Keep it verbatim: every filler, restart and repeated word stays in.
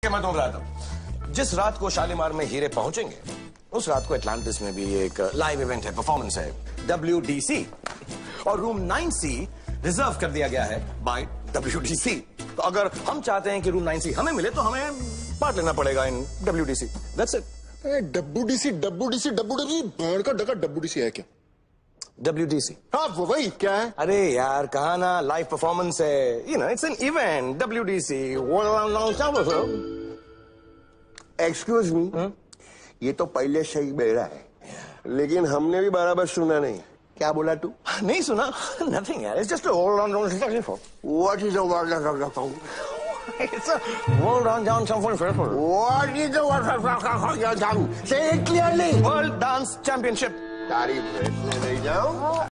मैं तुम रहा था जिस रात को शालीमार में हीरे पहुंचेंगे उस रात को एटलांटिस में भी एक लाइव इवेंट है, परफॉर्मेंस है, डब्ल्यू डी सी, और रूम नाइन सी रिजर्व कर दिया गया है बाय डब्ल्यू डी सी। तो अगर हम चाहते हैं कि रूम नाइन सी हमें मिले तो हमें पार्ट लेना पड़ेगा in W D C. That's it. W D C W D C W D C भैन का डका डब्ल्यू डी सी है क्या? डब्ल्यू डी सी, हाँ वो वही क्या है? अरे यार कहा ना लाइव परफॉर्मेंस है, you know it's an event, W D C. Excuse me, ये तो पहले से ही बेड़ा है, लेकिन हमने भी बराबर सुना नहीं। क्या बोला तू? नहीं सुना? नथिंग यार, it's just a hold on what is a world of It's a world on down something fearful. What is the world? Say it clearly. World Dance Championship. तारीफ है, इसलिए नहीं जाऊं।